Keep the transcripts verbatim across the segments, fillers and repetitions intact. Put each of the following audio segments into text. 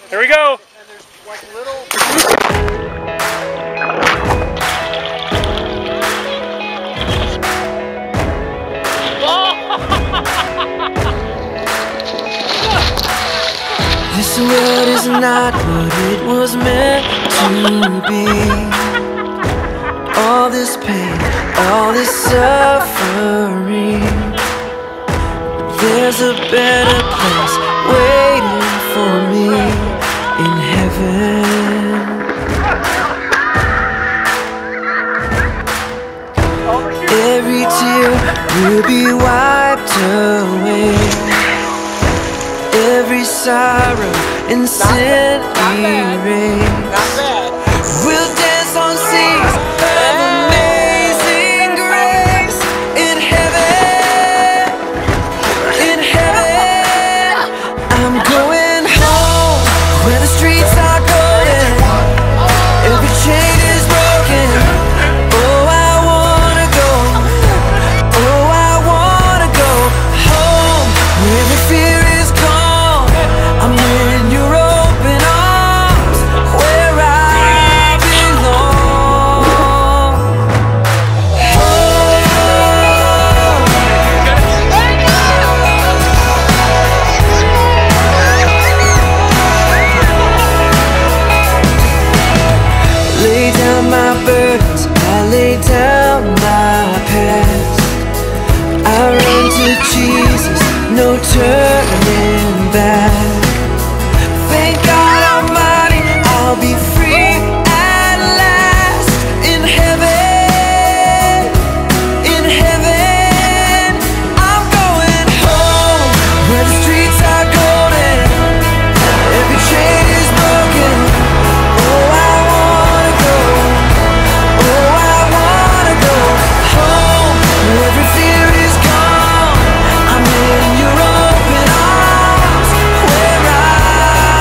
Here we go. And there's like little. This world is not what it was meant to be. All this pain, all this suffering. There's a better place waiting for me in heaven. Every tear will be wiped away. Every sorrow and sin erased. We'll dance on seas of amazing grace. In heaven, in heaven, I'm going home where the streets are golden. Every chain is broken. Oh, I wanna go. Oh, I wanna go home where every fear is gone. I'm in your open arms where I belong. Lay down my burdens, I lay down my past. I run to Jesus, no turning back. Thank God Almighty, I'll be free at last. In heaven, in heaven, I'm going home where the streets are golden. Every chain is broken. Oh, I wanna go. Oh, I wanna go home where every fear is gone. I'm in your open arms where I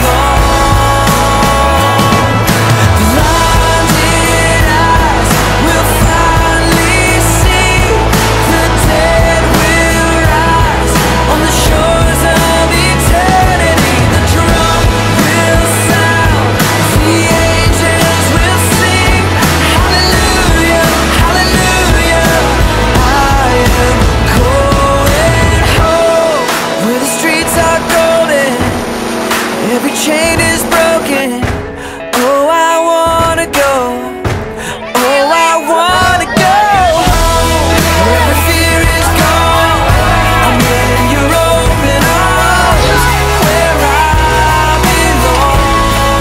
belong. Blinded eyes will finally see. The dead will rise on the shores of eternity. The drum will sound, the angels will sing. Hallelujah, hallelujah. I am going home where the streets are golden. Every chain is broken. Oh, I wanna go. Oh, I wanna go home where every fear is gone. I'm in your open arms where I belong.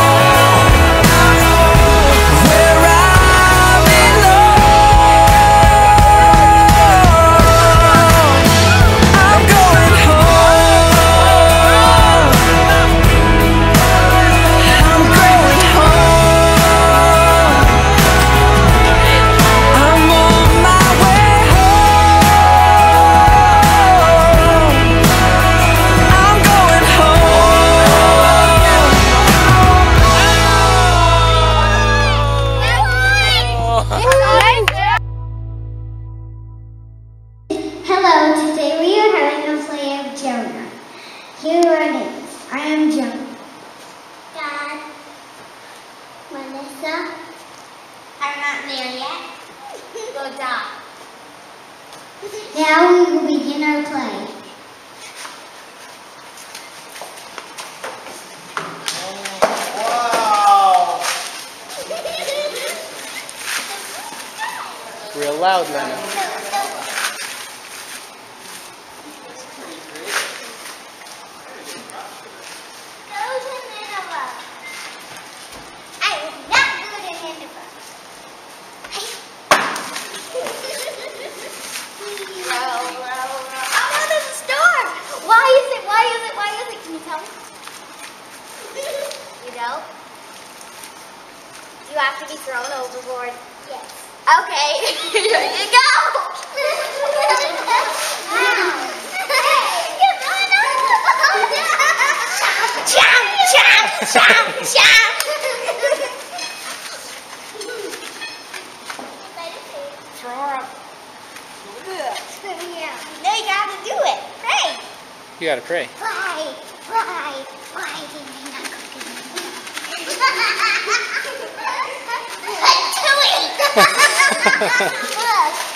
Where I belong. I'm going home. I'm going home. I'm on my way home. I'm going Hello, today we are having a play of Jonah. Here are our names. I am Jonah. Dad. Melissa. I'm not there yet. Go Dot. Now we will begin our play. Wow. Real loud, Lena. Go to Nineveh. I will not go to Nineveh. Row, row, row. Oh no, there's a storm. Why is it? Why is it? Why is it? Can you tell me? You know? You have to be thrown overboard. Yes. Okay. Here you go. Chomp, chomp, chomp, chomp. Throw her up. Yeah. No, you gotta do it. Pray. You gotta pray. Pray, pray, pray. Look.